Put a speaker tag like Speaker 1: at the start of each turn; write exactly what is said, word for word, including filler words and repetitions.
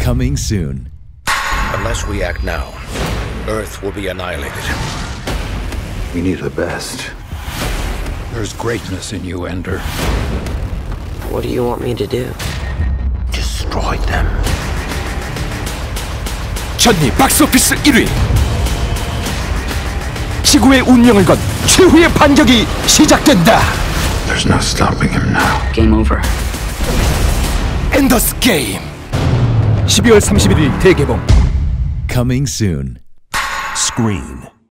Speaker 1: Coming soon.
Speaker 2: Unless we act now, Earth will be annihilated.
Speaker 3: We need the best.
Speaker 2: There's greatness in you, Ender.
Speaker 4: What do you want me to do?
Speaker 2: Destroy them.
Speaker 5: 전니 박스오피스 일 위. 지구의 운명을 건 최후의 반격이 시작된다.
Speaker 3: There's no stopping him now.
Speaker 4: Game over.
Speaker 5: 엔더스 게임. 십이월 삼십일일 대개봉.
Speaker 1: Coming soon.
Speaker 5: Screen.